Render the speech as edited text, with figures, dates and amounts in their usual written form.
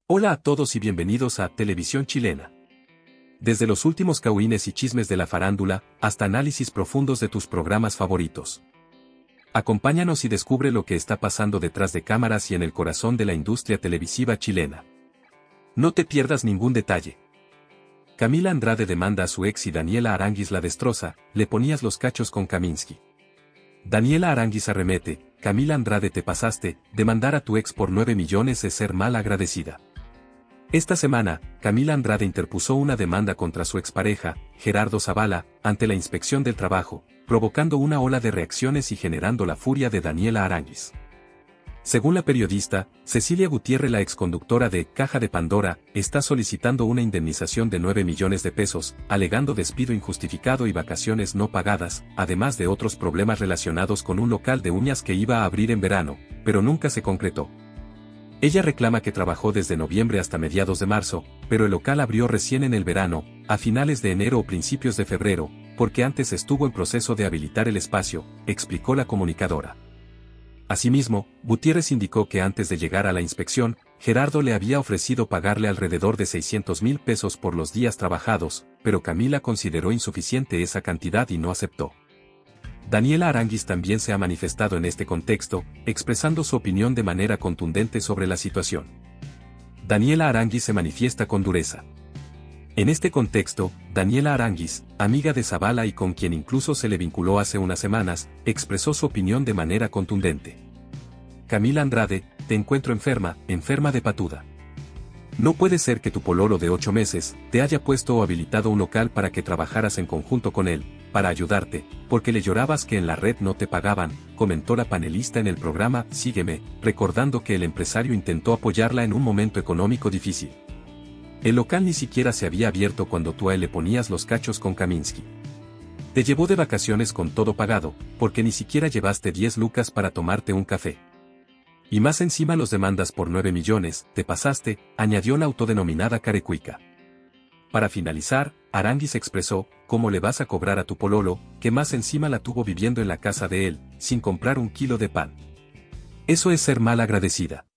Hola a todos y bienvenidos a Televisión Chilena. Desde los últimos cagüines y chismes de la farándula, hasta análisis profundos de tus programas favoritos. Acompáñanos y descubre lo que está pasando detrás de cámaras y en el corazón de la industria televisiva chilena. No te pierdas ningún detalle. Camila Andrade demanda a su ex y Daniela Aránguiz la destroza, le ponías los cachos con Kaminsky. Daniela Aránguiz arremete, Camila Andrade te pasaste, demandar a tu ex por 9 millones es ser mal agradecida. Esta semana, Camila Andrade interpuso una demanda contra su expareja, Gerardo Zavala, ante la Inspección del Trabajo, provocando una ola de reacciones y generando la furia de Daniela Aránguiz. Según la periodista, Cecilia Gutiérrez, la exconductora de Caja de Pandora, está solicitando una indemnización de 9 millones de pesos, alegando despido injustificado y vacaciones no pagadas, además de otros problemas relacionados con un local de uñas que iba a abrir en verano, pero nunca se concretó. Ella reclama que trabajó desde noviembre hasta mediados de marzo, pero el local abrió recién en el verano, a finales de enero o principios de febrero, porque antes estuvo en proceso de habilitar el espacio, explicó la comunicadora. Asimismo, Gutiérrez indicó que antes de llegar a la inspección, Gerardo le había ofrecido pagarle alrededor de 600,000 pesos por los días trabajados, pero Camila consideró insuficiente esa cantidad y no aceptó. Daniela Aránguiz también se ha manifestado en este contexto, expresando su opinión de manera contundente sobre la situación. Daniela Aránguiz se manifiesta con dureza. En este contexto, Daniela Aránguiz, amiga de Zavala y con quien incluso se le vinculó hace unas semanas, expresó su opinión de manera contundente. Camila Andrade, te encuentro enferma de patuda. No puede ser que tu pololo de 8 meses te haya puesto o habilitado un local para que trabajaras en conjunto con él, para ayudarte, porque le llorabas que en la red no te pagaban, comentó la panelista en el programa Sígueme, recordando que el empresario intentó apoyarla en un momento económico difícil. El local ni siquiera se había abierto cuando tú a él le ponías los cachos con Kaminsky. Te llevó de vacaciones con todo pagado, porque ni siquiera llevaste 10 lucas para tomarte un café. Y más encima los demandas por 9 millones, te pasaste, añadió la autodenominada carecuica. Para finalizar, Aránguiz expresó, ¿cómo le vas a cobrar a tu pololo, que más encima la tuvo viviendo en la casa de él, sin comprar un kilo de pan? Eso es ser mal agradecida.